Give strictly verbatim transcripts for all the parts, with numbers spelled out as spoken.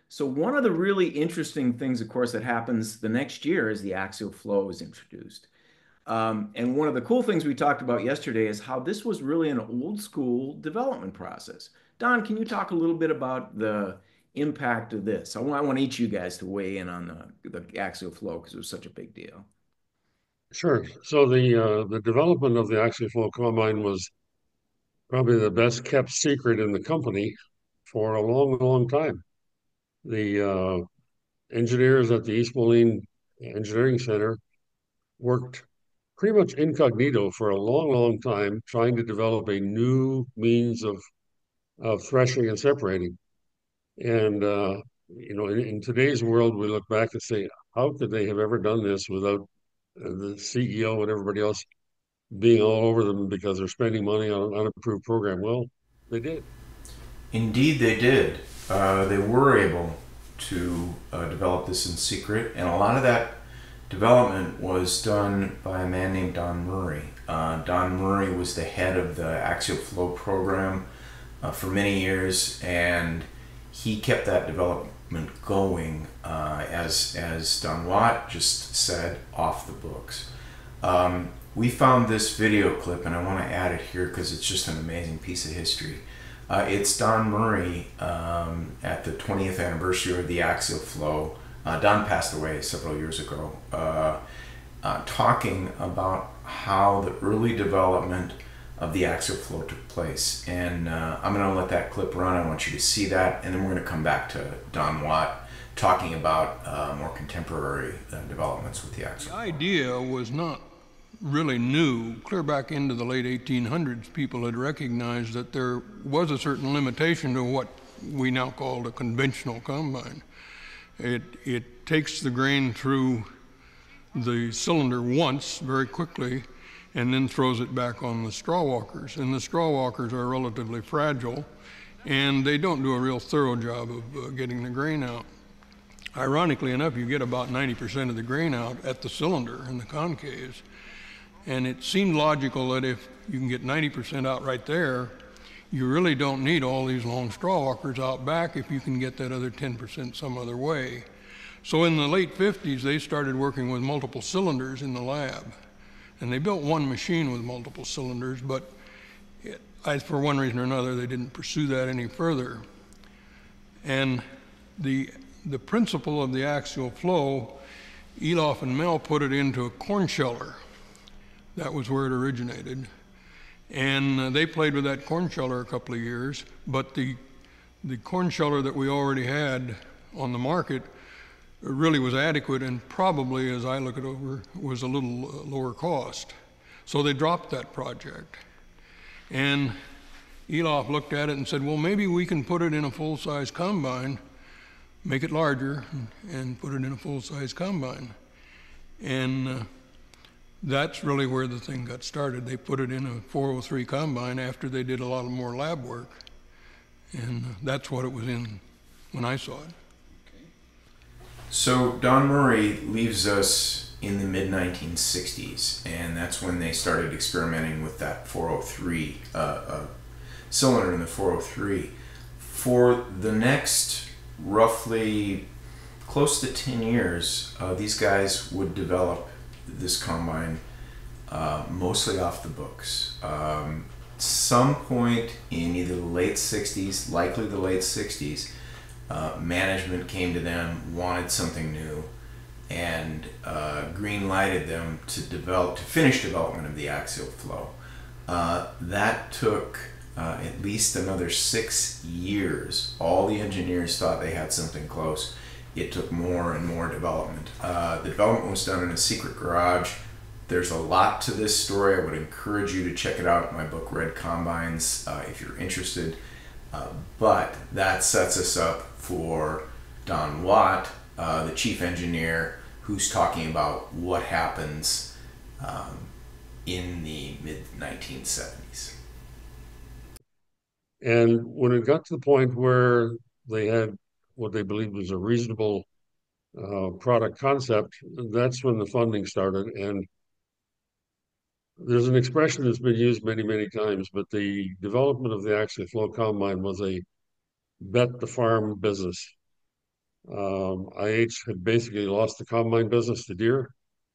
So one of the really interesting things, of course, that happens the next year is the axial flow is introduced. Um, and one of the cool things we talked about yesterday is how this was really an old school development process. Don, can you talk a little bit about the impact of this? I want, I want each of you guys to weigh in on the, the axial flow because it was such a big deal. Sure. So the uh, the development of the Axial-Flow combine was probably the best kept secret in the company for a long, long time. The uh, engineers at the East Moline Engineering Center worked pretty much incognito for a long, long time trying to develop a new means of of threshing and separating. And uh, you know, in, in today's world, we look back and say, how could they have ever done this without uh, the C E O and everybody else being all over them because they're spending money on an unapproved program? Well, they did. Indeed, they did. Uh, they were able to uh, develop this in secret, and a lot of that development was done by a man named Don Murray. Uh, Don Murray was the head of the Axial Flow program uh, for many years, and he kept that development going, uh, as as Don Watt just said, off the books. Um, we found this video clip, and I want to add it here because it's just an amazing piece of history. Uh, it's Don Murray um, at the twentieth anniversary of the Axial Flow. Uh, Don passed away several years ago, uh, uh, talking about how the early development of the Axial Flow took place. And uh, I'm going to let that clip run. I want you to see that, and then we're going to come back to Don Watt talking about uh, more contemporary uh, developments with the Axial The Flow. idea was not really new. Clear back into the late eighteen hundreds, people had recognized that there was a certain limitation to what we now call a conventional combine. It, it takes the grain through the cylinder once very quickly and then throws it back on the straw walkers. And the straw walkers are relatively fragile and they don't do a real thorough job of uh, getting the grain out. Ironically enough, you get about ninety percent of the grain out at the cylinder in the concaves. And it seemed logical that if you can get ninety percent out right there, you really don't need all these long straw walkers out back if you can get that other ten percent some other way. So in the late fifties, they started working with multiple cylinders in the lab. And they built one machine with multiple cylinders, but it, I, for one reason or another, they didn't pursue that any further. And the, the principle of the axial flow, Elof and Mel put it into a corn sheller. That was where it originated. And uh, they played with that corn sheller a couple of years, but the, the corn sheller that we already had on the market really was adequate and probably, as I look it over, was a little uh, lower cost. So they dropped that project. And Elof looked at it and said, well, maybe we can put it in a full-size combine, make it larger, and, and put it in a full-size combine. And uh, that's really where the thing got started. They put it in a four oh three combine after they did a lot of more lab work. And that's what it was in when I saw it. So Don Murray leaves us in the mid nineteen sixties, and that's when they started experimenting with that four oh three uh, uh, cylinder in the four oh three. For the next roughly close to ten years, uh, these guys would develop this combine uh, mostly off the books. Um, some point in either the late sixties, likely the late sixties, uh, management came to them, wanted something new, and uh, green lighted them to develop, to finish development of the axial flow. Uh, that took uh, at least another six years. All the engineers thought they had something close. It took more and more development. Uh, the development was done in a secret garage. There's a lot to this story. I would encourage you to check it out in my book, Red Combines, uh, if you're interested. Uh, but that sets us up for Don Watt, uh, the chief engineer, who's talking about what happens um, in the mid nineteen seventies. And when it got to the point where they had what they believed was a reasonable uh, product concept, that's when the funding started. And there's an expression that's been used many, many times, but the development of the Axial Flow combine was a bet the farm business. Um, I H had basically lost the combine business to Deere,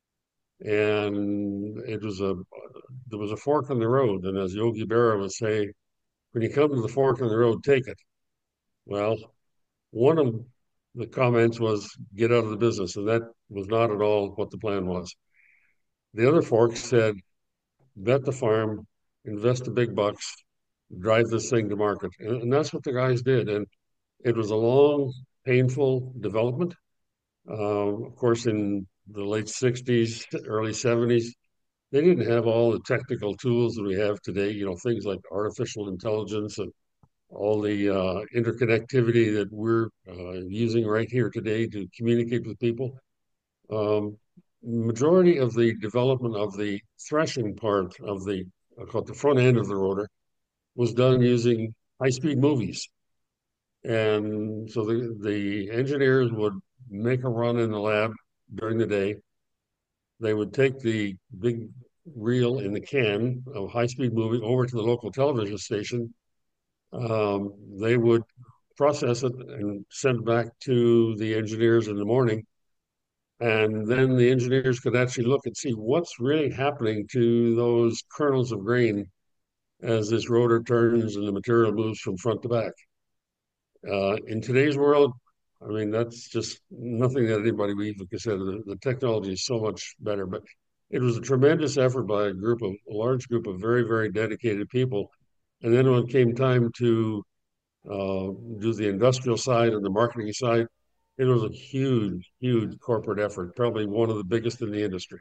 and it was a there was a fork in the road. And as Yogi Berra would say, when you come to the fork in the road, take it. Well, one of the comments was get out of the business, and that was not at all what the plan was. The other fork said, bet the farm, invest the big bucks, drive this thing to market. And, and that's what the guys did. And it was a long, painful development. Uh, of course, in the late sixties, early seventies, they didn't have all the technical tools that we have today, you know, things like artificial intelligence and all the uh, interconnectivity that we're uh, using right here today to communicate with people. Um, Majority of the development of the threshing part of the, I call it the front end of the rotor, was done using high-speed movies. And so the, the engineers would make a run in the lab during the day. They would take the big reel in the can of high-speed movie over to the local television station. Um, they would process it and send it back to the engineers in the morning. And then the engineers could actually look and see what's really happening to those kernels of grain as this rotor turns and the material moves from front to back. Uh, in today's world, I mean, that's just nothing that anybody would even consider. The, the technology is so much better, but it was a tremendous effort by a group of a large group of very, very dedicated people. And then when it came time to uh, do the industrial side and the marketing side, it was a huge, huge corporate effort, probably one of the biggest in the industry.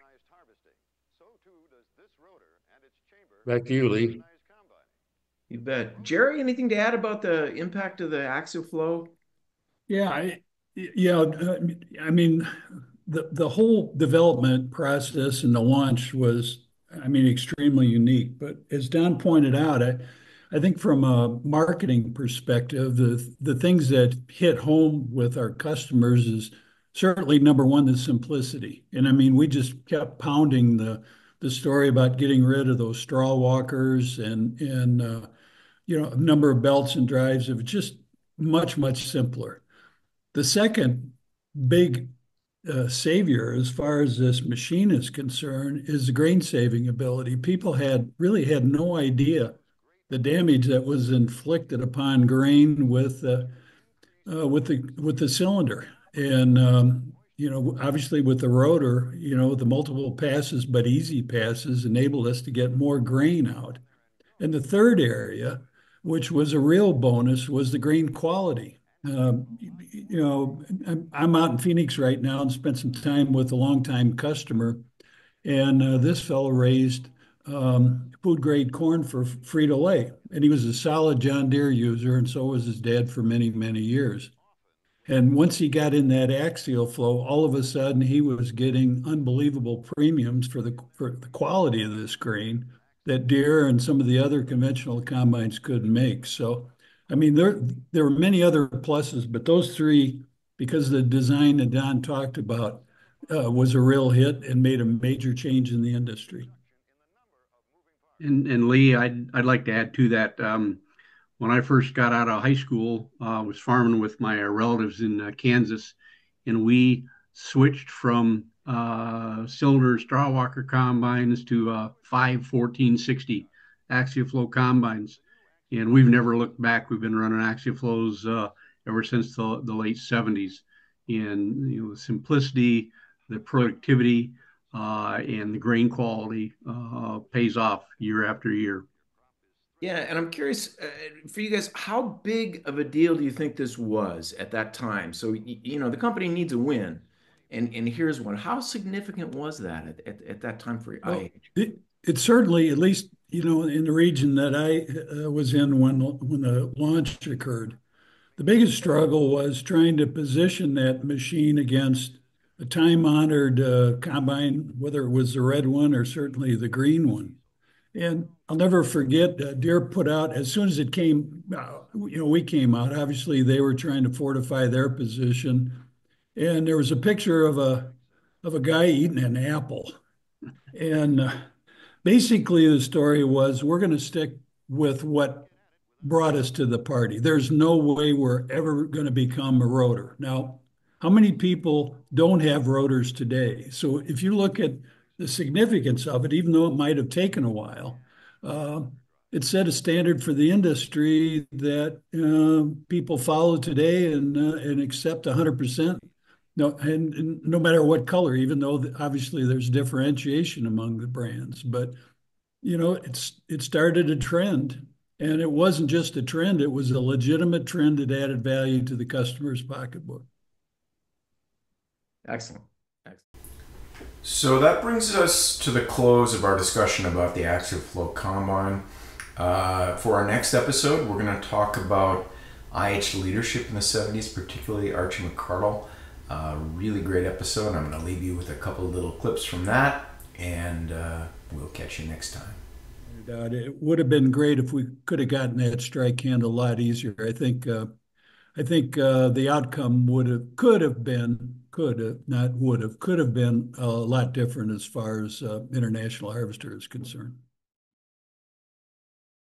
Back to you, Lee. You bet. Gerry, anything to add about the impact of the Axial-Flow? Yeah, I, yeah, uh, I mean, the the whole development process and the launch was, I mean, extremely unique. But as Don pointed out, I, I think from a marketing perspective, the the things that hit home with our customers is certainly number one, the simplicity. And I mean, we just kept pounding the the story about getting rid of those straw walkers and and uh, you know, a number of belts and drives of just much, much simpler. The second big uh, savior, as far as this machine is concerned, is the grain saving ability. People had really had no idea the damage that was inflicted upon grain with uh, uh, with the with the cylinder, and um, you know, obviously with the rotor, you know, the multiple passes but easy passes enabled us to get more grain out. And the third area, which was a real bonus, was the grain quality. Um, you know, I'm, I'm out in Phoenix right now and spent some time with a longtime customer, and uh, this fellow raised um, food grade corn for Frito-Lay, and he was a solid John Deere user, and so was his dad for many, many years. And once he got in that Axial-Flow, all of a sudden he was getting unbelievable premiums for the for the quality of this grain that Deere and some of the other conventional combines couldn't make. So, I mean, there there were many other pluses, but those three, because the design that Don talked about uh, was a real hit and made a major change in the industry. And, and Lee, I'd, I'd like to add to that. Um, when I first got out of high school, uh, I was farming with my relatives in uh, Kansas, and we switched from uh, cylinder straw walker combines to uh, five fourteen sixty Axial-Flow combines. And we've never looked back. We've been running Axial-Flows uh, ever since the, the late seventies. And you know, the simplicity, the productivity, uh, and the grain quality uh, pays off year after year. Yeah, and I'm curious uh, for you guys, how big of a deal do you think this was at that time? So, y- you know, the company needs a win, and and here's one. How significant was that at, at, at that time for Well, I H? it, it certainly, at least, you know, in the region that I uh, was in when when the launch occurred, the biggest struggle was trying to position that machine against a time-honored uh, combine, whether it was the red one or certainly the green one. And I'll never forget, uh, Deere put out, as soon as it came, uh, you know, we came out, obviously they were trying to fortify their position. And there was a picture of a of a guy eating an apple. And uh, basically the story was, we're going to stick with what brought us to the party. There's no way we're ever going to become a rotor. Now, how many people don't have rotors today? So if you look at the significance of it, even though it might have taken a while, uh, it set a standard for the industry that uh, people follow today and uh, and accept one hundred percent. No, and, and no matter what color, even though obviously there's differentiation among the brands, but you know, it's it started a trend, and it wasn't just a trend; it was a legitimate trend that added value to the customer's pocketbook. Excellent. Excellent. So that brings us to the close of our discussion about the Axial-Flow combine. Uh, for our next episode, we're going to talk about I H leadership in the seventies, particularly Archie McCardell. Uh, really great episode. I'm going to leave you with a couple of little clips from that, and uh, we'll catch you next time. It would have been great if we could have gotten that strike handle a lot easier. I think uh, I think uh, the outcome would have could have been could have not would have could have been a lot different as far as uh, international harvester is concerned.